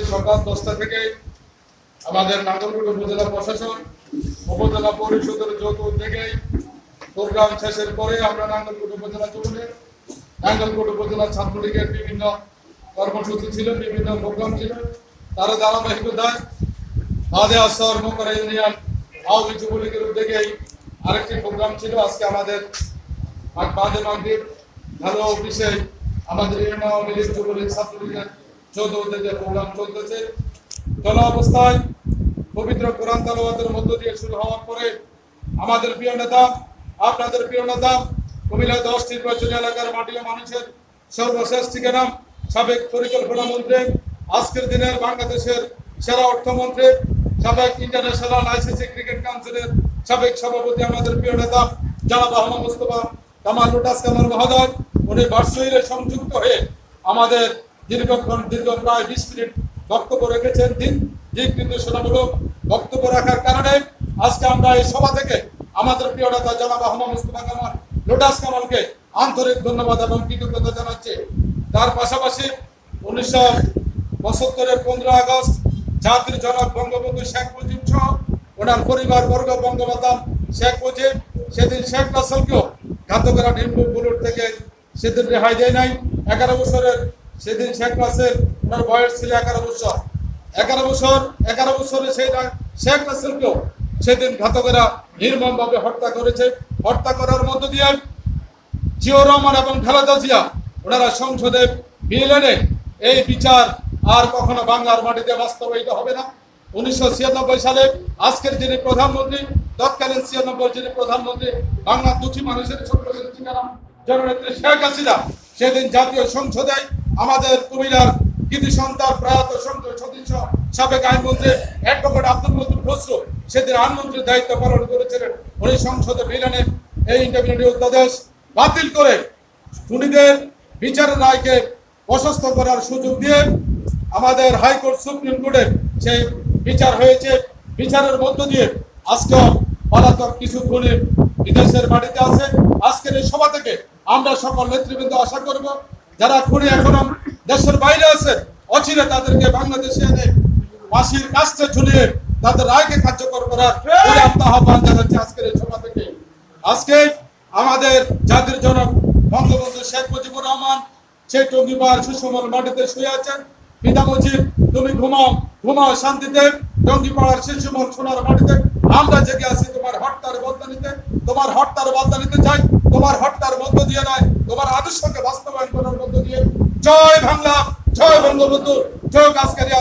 সকাল 10টা থেকে আমাদের নাঙ্গলকোট উপজেলা প্রশাসন উপজেলা পরিষদের যৌথ উদ্যোগে প্রোগ্রাম শেষের পরে আমরা নাঙ্গলকোট উপজেলা চলে নাঙ্গলকোট উপজেলা ছাত্রলীগের বিভিন্ন কর্মসূচি ছিল, বিভিন্ন প্রোগ্রাম ছিল। তার ধারাবাহিকতায় বাদে আসর মোকরা ইউনিয়ন আওয়ামী যুবলীগের উদ্যোগে আরেকটি প্রোগ্রাম ছিল। আজকে আমাদের বাদে মাগরিব ভালো অফিসে আমাদের ইউনিয়ন আওয়ামী লীগ যুবলীগ ছাত্রলীগের যৌথ উদ্যোগে প্রোগ্রাম চলতেছে। চলা অবস্থায় পবিত্র কোরআন তেলাওয়াতের মধ্য দিয়ে শুরু হওয়ার পরে আমাদের প্রিয় নেতা, আপনাদের প্রিয় নেতা, কুমিল্লা 10 নির্বাচনী এলাকার মাটি ও মানুষের সর্বশেষ ঠিকানা সাবেক পরিকল্পনা মন্ত্রী, আজকের দিনের বাংলাদেশের সেরা অর্থমন্ত্রী, সাবেক ইন্টারন্যাশনাল আইসিসি ক্রিকেট কাউন্সিলের সাবেক সভাপতি, আমাদের প্রিয় নেতা জনাব আহমদ মুস্তফা কামাল লুটাস কামাল মহোদয়, উনি ভার্চুয়ালি সংযুক্ত হয়ে আমাদের দীর্ঘ প্রায় 20 মিনিট বক্তব্য রেখেছেন। দিক নির্দেশনামূলক বক্তব্য রাখার কারণে আজকে আমরা এই সভা থেকে আমাদের প্রিয় নেতা জনাব আহমদ মুস্তফা কামাল লুটাস কামালকে আন্তরিক ধন্যবাদ এবং কৃতজ্ঞতা জানাচ্ছি। তার পাশাপাশি 1975-এর 15 আগস্ট জাতির জনক বঙ্গবন্ধু শেখ মুজিব সহ ওনার পরিবার বর্গ বঙ্গমাতা শেখ মুজিব সেদিন শেখ রাসেলকেও ঘাতকেরা নিম্ন বুলেট থেকে সেদিন রেহাই দেয় নাই। 11 বছরের সেদিন শেখ রাসেল, ওনার বয়স ছিল 11 বছর। 11 বছরে সেই শেখ রাসেলকেও সেদিন ঘাতকেরা নির্মমভাবে হত্যা করেছে। হত্যা করার মধ্য দিয়ে জিয়াউর রহমান এবং খালেদা জিয়া ওনারা সংসদে বিল এনে এই বিচার আর কখনো বাংলার মাটিতে বাস্তবায়িত হবে না। 1996 সালে আজকের যিনি প্রধানমন্ত্রী, তৎকালীন 96 যিনি প্রধানমন্ত্রী, বাংলার দুটি মানুষের ছোট্ট ঠিকানা জননেত্রী শেখ হাসিনা সেদিন জাতীয় সংসদে আমাদের কুমিল্লার কৃতি সন্তান প্রয়াত সংসদ সদস্য সাবেক আইনমন্ত্রী অ্যাডভোকেট আব্দুল মতিউর খসরু সেদিন আইনমন্ত্রীর দায়িত্ব পালন করেছিলেন। উনি সংসদে বিল এনে এই ইন্টারমিডিয়েট অধ্যাদেশ বাতিল করে খুনিদের বিচারের রায়কে প্রশস্ত করার সুযোগ দিয়ে আমাদের হাইকোর্ট সুপ্রিম কোর্টে সেই বিচার হয়েছে। বিচারের মধ্য দিয়ে আজকে পলাতক কিছু খুনি বিদেশের মাটিতে আছে। আজকের এই সভা থেকে আমরা সকল নেতৃবৃন্দ আশা করব যারা খুনি এখনো দেশের বাইরে আছে অচিরে তাদেরকে বাংলাদেশে এনে ফাঁসির কাস্টে ঝুলিয়ে তাদের রায়কে কার্যকর করার আহ্বান জানাচ্ছি আজকের এই সভা থেকে। আজকে আমাদের জাতির জনক বঙ্গবন্ধু শেখ মুজিবুর রহমান সেই টঙ্গিবার সুষমল মাটিতে শুয়ে আছেন। পিতা মুজিব, তুমি ঘুমাও শান্তিতে, টঙ্গিপাড়ার সুষমল সোনার মাটিতে আমরা জেগে আছি তোমার হত্যার বদলা নিতে চাই। তোমার হত্যার মধ্য দিয়ে নয়, তোমার আদর্শকে বাস্তবায়ন করার মধ্য দিয়ে। জয় বাংলা, জয় বঙ্গবন্ধু, জয় কাজকারী